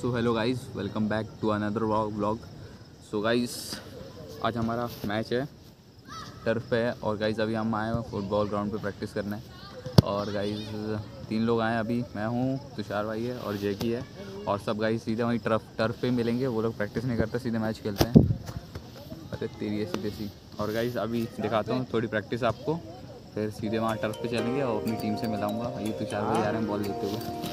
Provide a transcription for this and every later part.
So hello guys, welcome back to another vlog. So guys, आज हमारा match है, turf पे है। और गाइस अभी हम आए हैं फुटबॉल ग्राउंड पे प्रैक्टिस करने। और गाइस 3 लोग आए हैं अभी, मैं हूँ, तुषार भाई है और जैकी है। और सब गाइस सीधे वहीं टर्फ पे मिलेंगे। वो लोग प्रैक्टिस नहीं करते, सीधे मैच खेलते हैं। अरे तेरी ऐसी तैसी। और गाइस अभी दिखाता हूँ थोड़ी प्रैक्टिस आपको, फिर सीधे वहाँ टर्फ पे चलेंगे और अपनी टीम से मिलाऊंगा। ये तुषार भाई आ रहे हैं बॉल लेते हुए।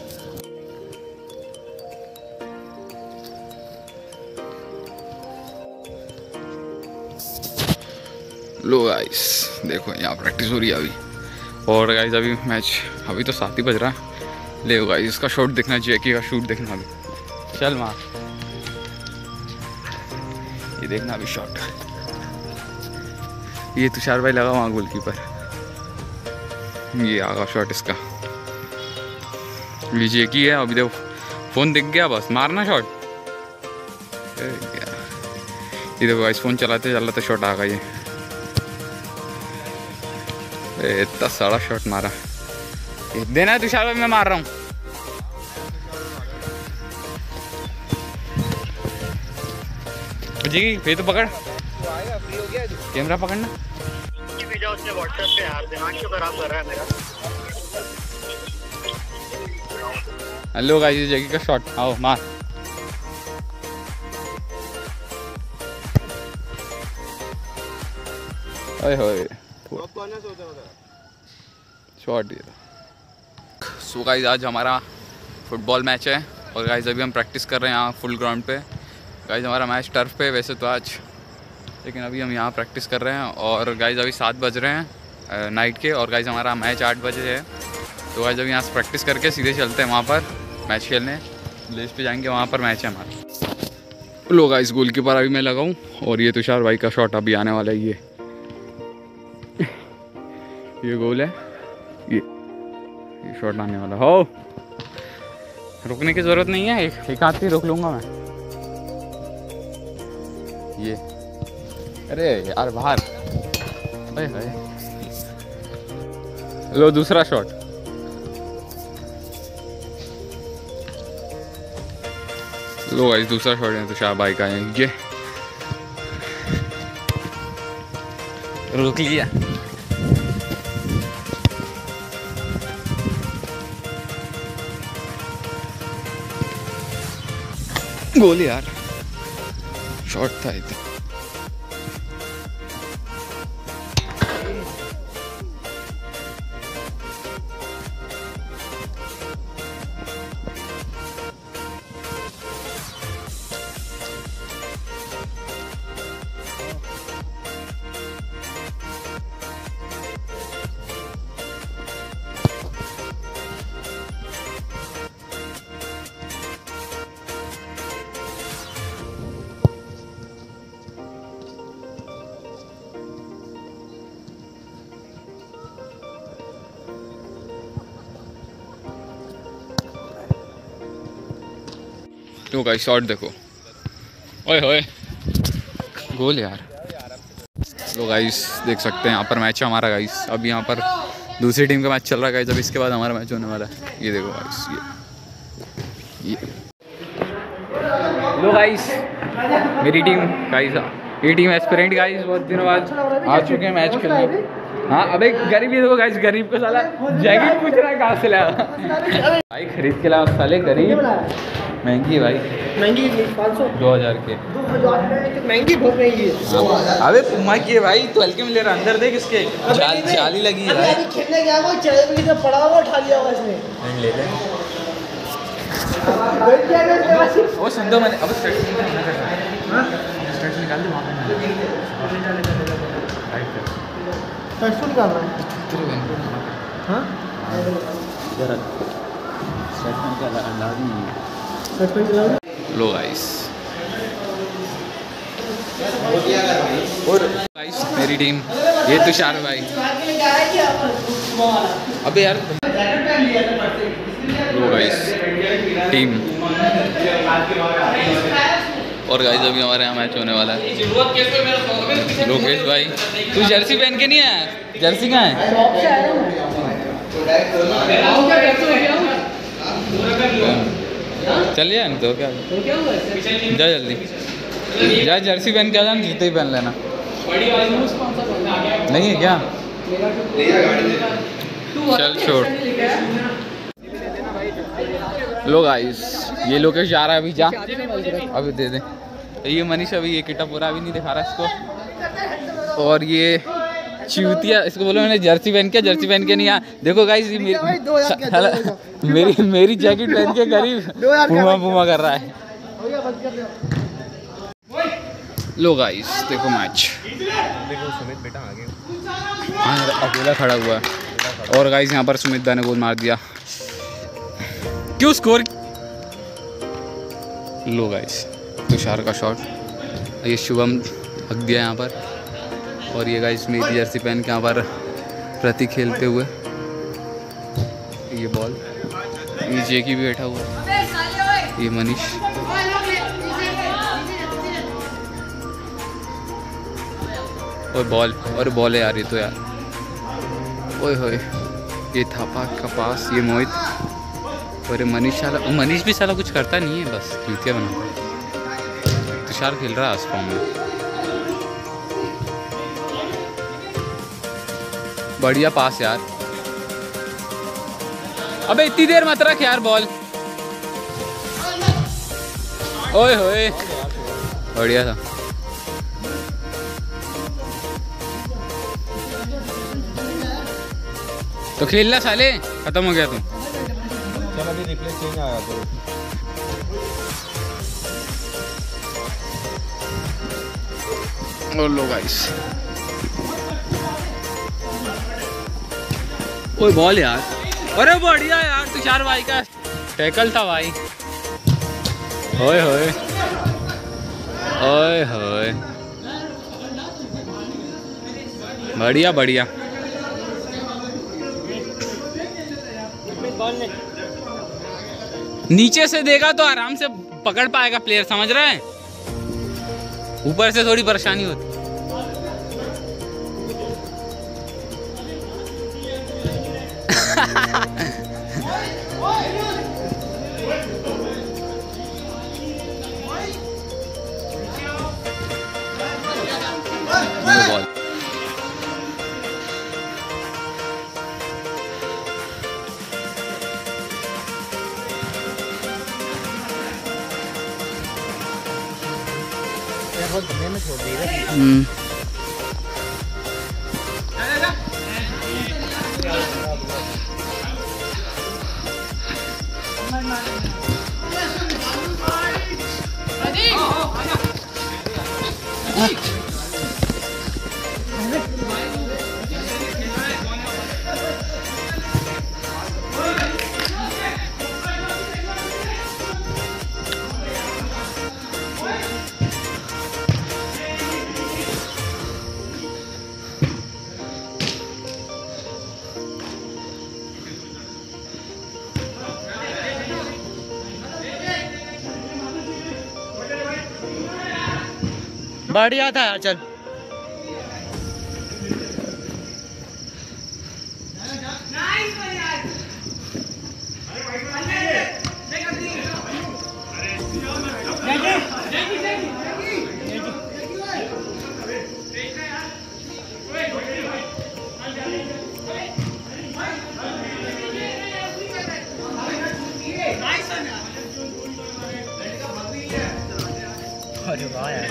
लो गाइस, देखो यहाँ प्रैक्टिस हो रही है अभी। और गाइस अभी मैच, अभी तो 7 ही बज रहा है। ले गाइस, इसका शॉट देखना, जैकी का शूट देखना अभी। चल मार, ये देखना अभी शॉट। ये तुषार भाई लगा वहाँ गोलकीपर, ये आगा शॉट इसका। ये जैकी है, अभी देखो फोन दिख गया, बस मारना शॉट। ये देखो गाइस, फोन चलाते चलाते शॉट आ गया। ये इतना सारा शॉट मारा। देना है तुषार भाई, मैं मार रहा हूँ। जी ये तो पकड़, कैमरा पकड़ना। उसने व्हाट्सएप पे यार दिमाग क्यों खराब कर रहा है मेरा। हेलो गाइस, ये जैकी का शॉट, आओ मार। ओए होए शॉट। सो गाइस, आज हमारा फुटबॉल मैच है। और गाइस अभी हम प्रैक्टिस कर रहे हैं यहाँ फुल ग्राउंड पे। गाइस हमारा मैच टर्फ पे वैसे तो आज, लेकिन अभी हम यहाँ प्रैक्टिस कर रहे हैं। और गाइस अभी 7 बज रहे हैं नाइट के। और गाइस हमारा मैच 8 बजे है। तो गाइस अभी यहाँ से प्रैक्टिस करके सीधे चलते हैं वहाँ पर मैच खेलने। विलेज पे जाएंगे, वहाँ पर मैच है हमारा। लो गाइस, गोलकीपर अभी मैं लगाऊँ। और ये तुषार भाई का शॉट अभी आने वाला है। ये गोल है, ये शॉट आने वाला हो। रुकने की जरूरत नहीं है, एक हाथ से रोक लूंगा मैं। ये अरे यार बाहर। लो दूसरा शॉट। लो गाइस, दूसरा शॉट है तुषार भाई का। ये रोक लिया। गोल यार, शॉट था इतना। तो गाइस शॉट देखो, ओए होए गोल यार। लो गाइस देख सकते हैं यहाँ पर मैच है हमारा गाइस। अभी यहाँ पर दूसरी टीम का मैच चल रहा है गाइस। अब इसके बाद हमारा मैच होने वाला है। ये देखो गाइस, ये लो गाइस, मेरी टीम गाइस, ये टीम एस्पिरेंट गाइस बहुत दिनों बाद आ चुके हैं मैच खेलने। हाँ अबे गरीब, ये देखो गाइस, गरीब को साला जैकेट पूछ रहा है कहाँ से लाया। भाई खरीद के लाया साले, गरीब। महंगी है भाई, महंगी 500 2000 के। महंगी बहुत महंगी है। अबे पुमा की है भाई, तो हल्के में ले रहा। अंदर देख इसके जाली लगी है भाई। खेलने गया वो चाय पे किधर पड़ा हुआ, उठा लिया हुआ इसने। ले ले वो सुन दो मैंने। अब स्ट्रेट निकाल दे वहाँ पे। स्ट्रेट निकाल रहा है। हाँ जरा स्ट्रेट निकाल अंदाज नहीं है। लो गाइस, और गाइस मेरी टीम, ये तुषार भाई। अबे यार, लो गाइस टीम। और गाइस अभी हमारे यहाँ मैच होने वाला है। लोकेश भाई, तू जर्सी पहन के नहीं आया? जर्सी कहाँ है? चलिए नहीं तो क्या जा जल्दी जा, जर्सी पहन के आ जाना, जूते ही पहन लेना। नहीं है क्या? चल छोड़। लो गाइस, ये लोकेश जा रहा है अभी, जा अभी दे दे। ये मनीष अभी ये किटा पूरा अभी नहीं दिखा रहा इसको। और ये चूतिया, इसको बोलो मैंने जर्सी पहन के, जर्सी पहन के नहीं आ। देखो गाइस, ये मेरी जैकेट पहन के करीब पूमा कर रहा है। लो गाइस देखो मैच, देखो सुमित बेटा आगे अकेला खड़ा हुआ है। और गाइस यहाँ पर सुमित दा ने गोल मार दिया। क्यों स्कोर? लो गाइस, तुषार का शॉट, ये शुभम हक दिया यहाँ पर। और ये गाइस मेरी जर्सी पहन के यहाँ पर प्रति खेलते हुए, ये बॉल, ये जेकी भी बैठा हुआ, ये मनीष। और बॉल है यार, ये तो यार ओए होए, ये थापा का पास, ये मोहित। और ये मनीष भी साला कुछ करता नहीं है, बस जूतिया बनाता है। तुषार खेल रहा है आसपास में, बढ़िया पास यार। अबे इतनी देर मत रख यार बॉल। ओए होए, बढ़िया था। तो खेलना साले, खत्म हो गया तू। चल अभी रिप्ले चेंज आया तो और लो गाइस, ओए बॉल यार, अरे बढ़िया यार, तुषार भाई का टैकल था भाई। ओए होए ओए होए, बढ़िया बढ़िया। नीचे से देगा तो आराम से पकड़ पाएगा प्लेयर, समझ रहा है? ऊपर से थोड़ी परेशानी होती। बॉल में छोड़ देगा। बढ़िया था यार, चल अरे वाह यार।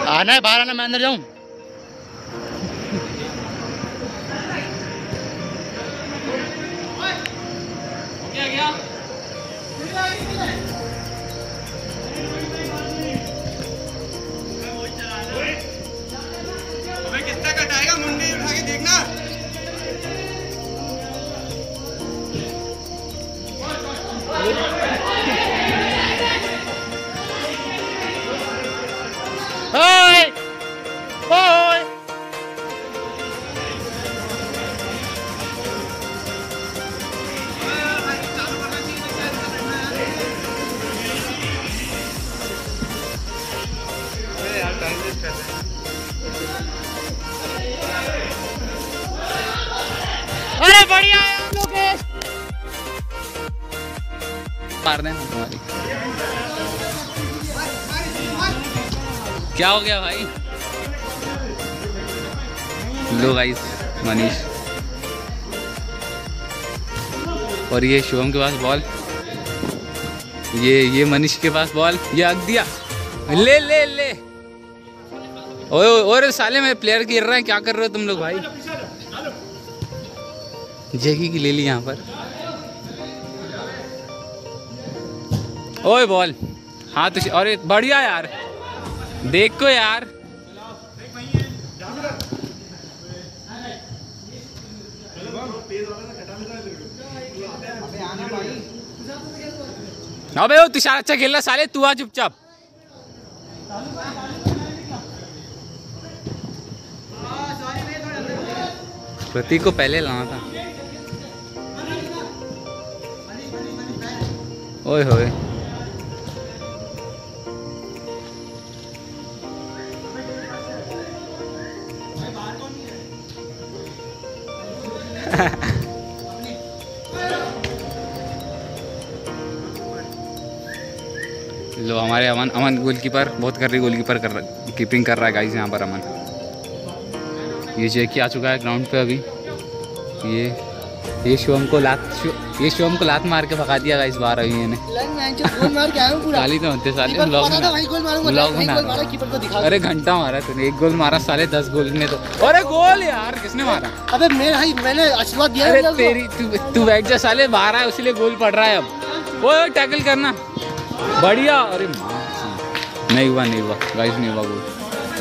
आना है, बाहर आना, मैं अंदर जाऊं। कितना कटाएगा मुंडी उठा के देखना। ओए ओए अरे बढ़िया है लोकेश। मार दें हमारी। क्या हो गया भाई? लो गाइस, मनीष और ये शुभम के पास बॉल, ये मनीष के पास बॉल, ये अग दिया, ले ले ले। ओए और साले में प्लेयर गिर रहा है, क्या कर रहे हो तुम लोग भाई? जगी की ले ली यहाँ पर। ओए बॉल, हाँ तो अरे बढ़िया यार, देखो यार। अबे वो तुषार अच्छा खेल रहा, साले तू आ चुपचाप। प्रतीक को पहले लाना था। ओए होए लो हमारे अमन गोलकीपर बहुत कर रही, गोलकीपर कीपिंग कर रहा है गाइस यहाँ पर अमन। ये जैकी आ चुका है ग्राउंड पे अभी। ये शिवम को लात मार के भगा दिया गाइस बाहर अभी मैंने। गाली तो होते साले, व्लॉग बना। अरे घंटा मारा तूने, एक गोल मारा साले 10 गोल में तो। अरे गोल यार किसने मारा? अबे मैंने आशीर्वाद दिया। अरे तेरी तू बैठ जा साले, बाहर है इसलिए गोल पड़ रहा है अब। वो टैकल करना बढ़िया। अरे नहीं हुआ गाइस, नहीं हुआ गोल।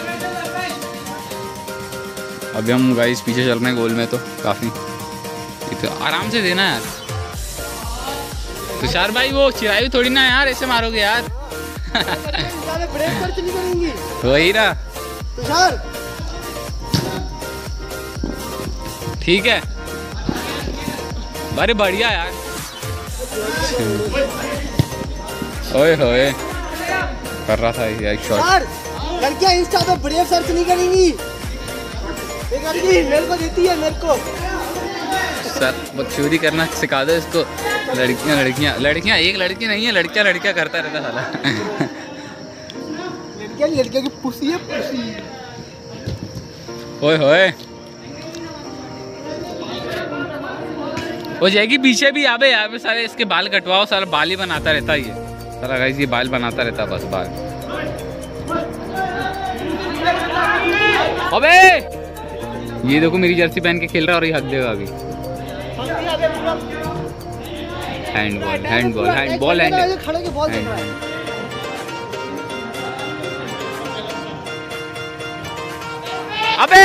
अभी हम गाइस पीछे चल रहे हैं गोल में, तो काफ़ी तो आराम से देना यार। तुषार भाई वो चिराई थोड़ी ना यार, ऐसे मारोगे यार। वही ना तुषार, ठीक है। अरे बढ़िया यार। ओए होए कर रहा था एक शॉट। लड़कियां इंस्टा पे ब्रेव सर्च नहीं करेंगी, मेरे को देती है, मेरे को सर बदसूरी करना सिखा दो इसको। लड़कियां एक लड़की नहीं है, लड़कियां करता रहता साला। लड़कियां की पुसी है, पुसी। ओए होए वो जाएगी पीछे भी। आबे यहाँ पे सारे इसके बाल कटवाओ, सारा बाल ही बनाता रहता है ये सारा गाइस, ये बाल बनाता रहता बस बाल। अबे ये देखो मेरी जर्सी पहन के खेल रहा है और ये हक देगा अभी। हैंडबॉल अबे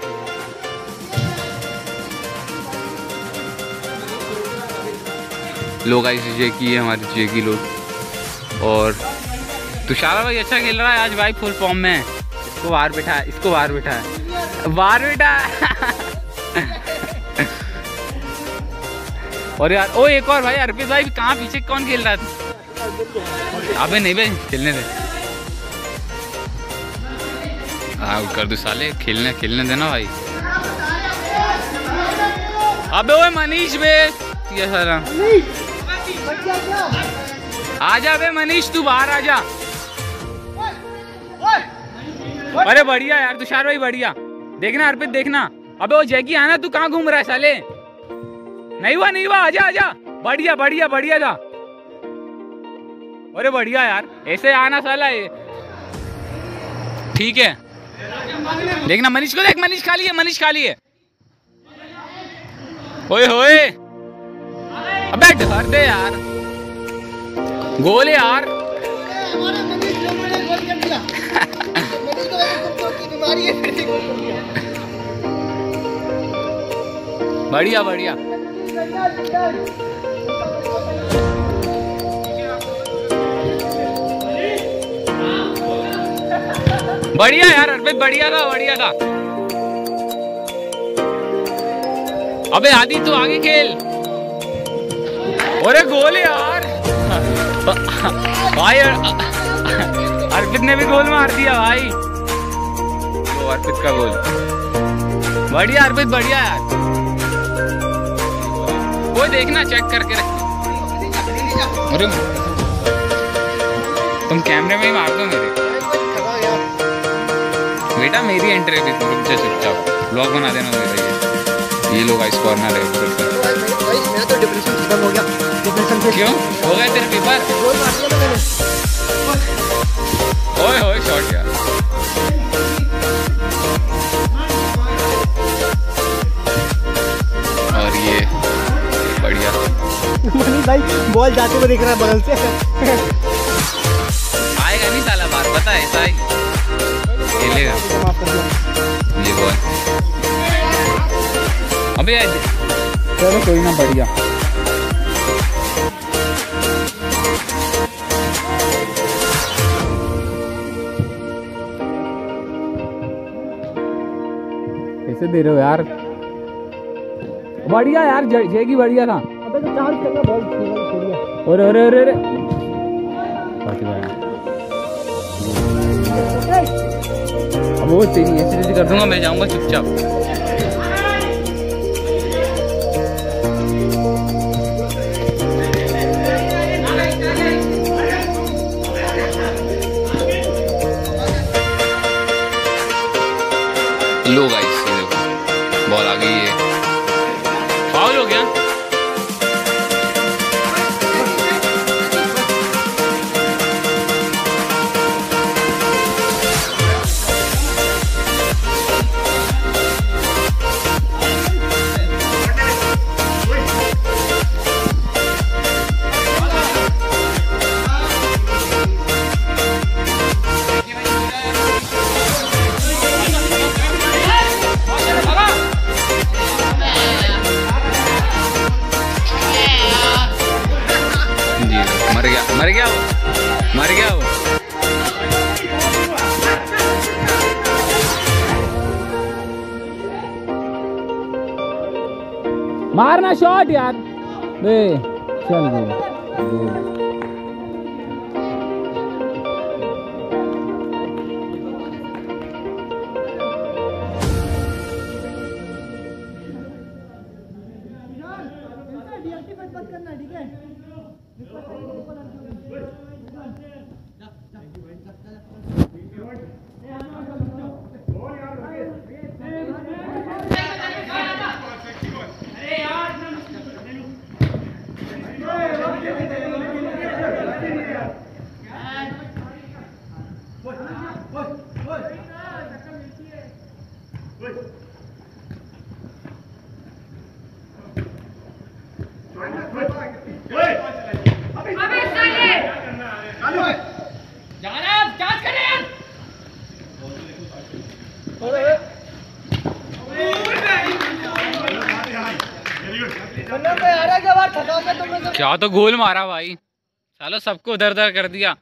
लोग गाइस जेकी है हमारी, जेकी लोग। और तुषार भाई अच्छा खेल रहा है आज भाई, फुल फॉर्म में है। इसको बाहर बिठा और यार ओ एक और भाई, अर्पित भाई कहाँ पीछे कौन खेल रहा था? अबे नहीं भाई खेलने दे, आउट कर दो साले, खेलने देना भाई। अबे ओए मनीष बे ये सारा, आजा बे मनीष, तू बाहर आजा। अरे बढ़िया यार तुषार भाई, बढ़िया। देखना अर्पित देखना। अबे वो जैकी आना, तू कहाँ घूम रहा है साले? नहीं हुआ, आजा। बढ़िया था। अरे बढ़िया यार, ऐसे आना साला। ठीक है, देखना मनीष को देख, मनीष खा लिए, मनीष खा लिए। ओए होए, अबे डर दे यार, गोल यार। हमारे मनीष लोगों ने गोल कर दिया। मनीष को कुत्तों की बीमारी है, फिर से गोल कर दिया। बढ़िया बढ़िया। बढ़िया यार अर्पित, बढ़िया था, बढ़िया था। अबे आदि तू आगे खेल। अरे गोल यार भाई, अर्पित ने भी गोल मार दिया भाई। तो अर्पित का गोल, बढ़िया अर्पित, बढ़िया यार। वो देखना चेक करके रख। अरे तुम कैमरे में ही मार दो मेरे। बेटा मेरी एंट्री भी रुक जा, चुपचाप ब्लॉग बना देना मेरा। ये लोग आइस कॉर्नर है। मेरा तो डिप्रेशन खत्म हो गया। डिप्रेशन से क्यों हो गया तेरे पेपर? गोल मार दिया मैंने। ओए होए शॉट यार। और ये बढ़िया मनीष भाई बॉल जाते हुए दिख रहा है बगल से। आएगा नहीं साला बार, पता है ऐसा ही खेलेगा ये बॉल। अबे चलो कोई ना, बढ़िया। कैसे दे रहे हो यार? बढ़िया यार, जयगी बढ़िया था। अबे तो चांस करना, बॉल छोड़ दिया। अरे अरे अरे अरे अब वो तेरी ऐसे कर दूंगा, मैं जाऊंगा चुपचाप। लो गाइस, ये देखो बॉल आ गई है, फाउल हो गया। मर गया वो, मर गया वो। मारना शॉट यार। बे चल गया। क्या तो गोल मारा भाई, सालो सबको उधर उधर कर दिया।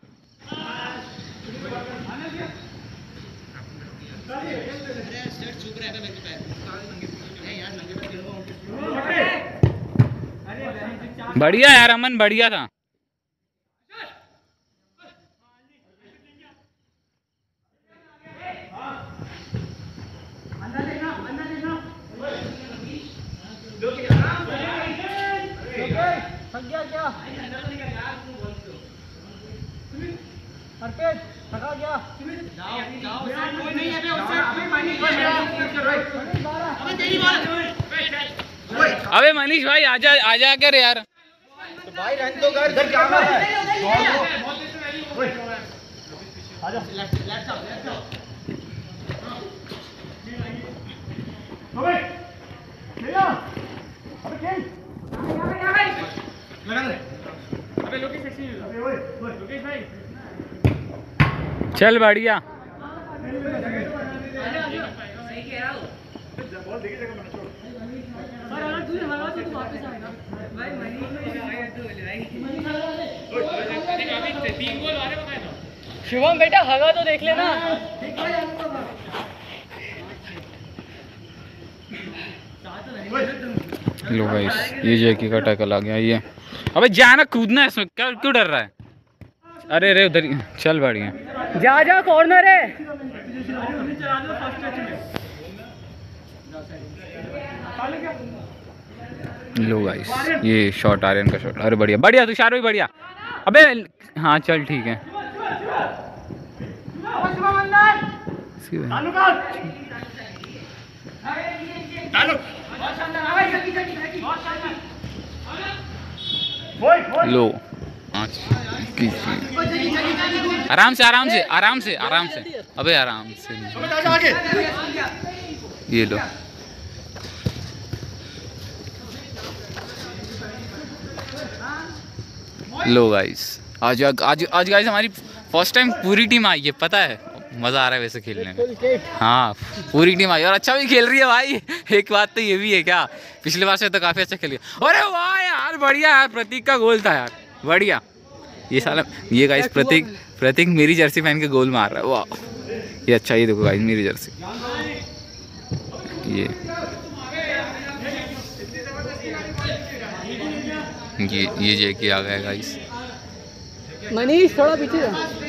बढ़िया यार अमन, बढ़िया था। अबे मनीष भाई आजा, आजा कर यार। तो भाई रन तो कर, इधर जाना है। आजा। चल बढ़िया। शुभम बेटा हवा तो देख लेना। लो गाइस, ये जैकी का टैकल आ गया। ये अबे जाना, कूदना है इसमें, क्या क्यों डर रहा है? अरे रे उधर, चल बढ़िया। जा जा कॉर्नर है। लो गाइस, ये शॉट आर्यन का शॉट। अरे बढ़िया बढ़िया तुषार भाई बढ़िया। अबे हाँ चल ठीक है। लो आराम से आराम से आराम से आराम से। अबे आराम से। ये लो लो गाइस, आज आज आज गाइस हमारी फर्स्ट टाइम पूरी टीम आई है, पता है? मज़ा आ रहा है वैसे खेलने में। हाँ पूरी टीम आई और अच्छा भी खेल रही है भाई। एक बात तो ये भी है, क्या पिछले बार से तो काफ़ी अच्छा खेली। अरे वाह यार बढ़िया यार, प्रतीक का गोल था यार, बढ़िया। ये साला, ये गाइस प्रतीक मेरी जर्सी पहन के गोल मार रहा है, वाह ये अच्छा। ये देखो गाइस मेरी जर्सी, ये जेकी आ गया गाइस। मनीष थोड़ा पीछे।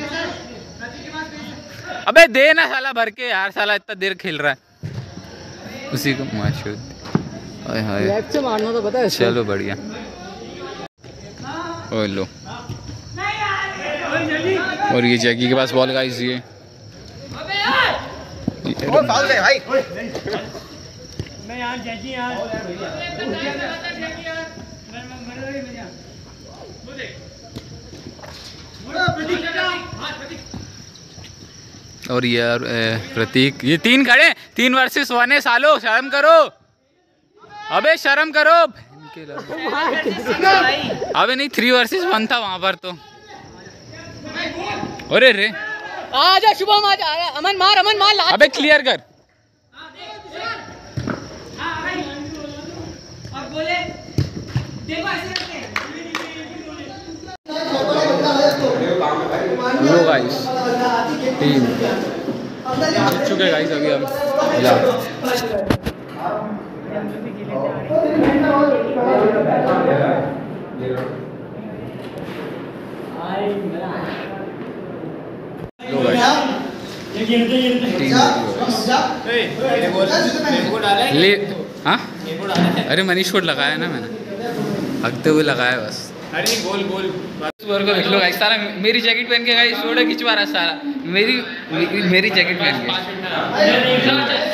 अबे दे ना साला भर के यार, साला इतना देर खेल रहा है उसी को मैच। हाय लेफ्ट से मारना तो पता है। चलो बढ़िया। ओ लो, और ये जैकी के पास बॉल गाइस। ये फाउल है भाई। मैं यार जैकी यार। और यार प्रतीक, ये 3 खड़े, 3 वर्सेस 1 है सालो, शर्म करो। अबे शर्म करो। अबे नहीं 3 वर्सेस 1 था वहां पर तो। अरे रे आजा शुभम आजा, अमन मार ला। अबे क्लियर कर। लो गाइस, टीम जीत चुके गाइस अभी हम। ले हाँ, अरे मनीष को लगाया ना मैंने, हकते हुए लगाया बस। अरे गोल को देख लो गाइस, सारा मेरी जैकेट पहन के गाइस फोटो खिंचवा रहा है सारा, मेरी जैकेट पहन के।